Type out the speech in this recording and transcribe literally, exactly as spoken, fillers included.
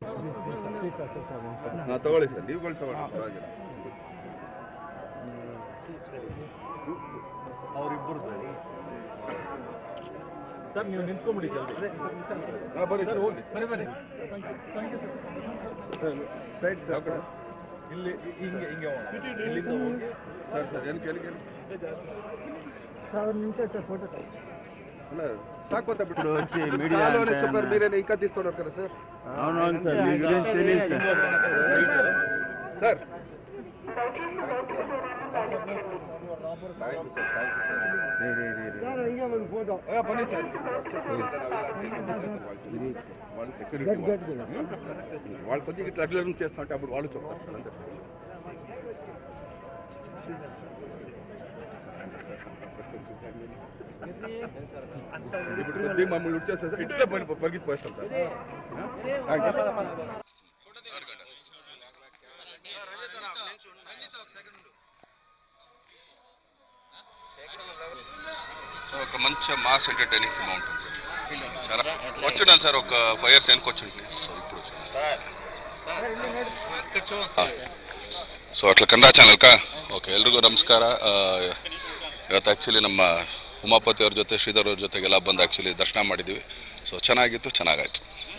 ಹಾಂ ತಗೊಳ್ಳಿ ಸರ್, ನೀವುಗಳು ತಗೊಳ್ಳಿ ಪರವಾಗಿಲ್ಲ. ಅವರಿಬ್ಬರು ಸರ್, ನೀವು ನಿಂತ್ಕೊಂಡ್ಬಿಡಿ ಜಲ್ದಿ. ಹಾಂ ಬನ್ನಿ ಸರ್, ಬನ್ನಿ ಬನ್ನಿ. ರೈಟ್ ಸರ್, ಇಲ್ಲಿ ಹಿಂಗೆ ಹಿಂಗೆ ಇಲ್ಲಿಂದ ಹೋಗಿ ಸರ್ ಸರ್ ಏನು ಕೇಳಿ ಕೇಳಿ ಸರ್, ಒಂದು ನಿಮಿಷ ಸರ್, ಫೋಟೋ అలా సాకోత బిడ్డ వచ్చి మీడియా అంటే చెప్పారు మీరేనే ఇంకా తీస్తున్నారు కదా సార్. అవునవును సార్, మీకు ఏం తెలియదు సార్. సార్ పని సార్, వాళ్ళు సెక్యూరిటీ వాళ్ళు కొద్దిగా ఇట్లా అడ్ల చేస్తా ఉంటే అప్పుడు వాళ్ళు చెప్తారు అంతే. ఇప్పుడు కొద్దిగా మమ్మల్ని వచ్చేస్తారు సార్, ఇట్లా పని పరిగెత్తిపోస్తాం సార్. ఒక మంచి మాస్ ఎంటర్టైనింగ్ సినిమా ఉంటుంది సార్. చాలా వచ్చున్నాను సార్, ఒక ఫైవ్ ఇయర్స్ వెనక్కి వచ్చింది సార్, ఇప్పుడు వచ్చాను. ಸೊ ಅಟ್ಲ ಕನ್ನಡ ಚಾನಲ್ಕ ಓಕೆ, ಎಲ್ರಿಗೂ ನಮಸ್ಕಾರ. ಇವತ್ತು ಆ್ಯಕ್ಚುಲಿ ನಮ್ಮ ಉಮಾಪತಿ ಅವ್ರ ಜೊತೆ ಶ್ರೀಧರ್ ಅವ್ರ ಜೊತೆಗೆಲ್ಲ ಬಂದು ಆ್ಯಕ್ಚುಲಿ ದರ್ಶನ ಮಾಡಿದ್ದೀವಿ. ಸೊ ಚೆನ್ನಾಗಿತ್ತು, ಚೆನ್ನಾಗಾಯಿತು.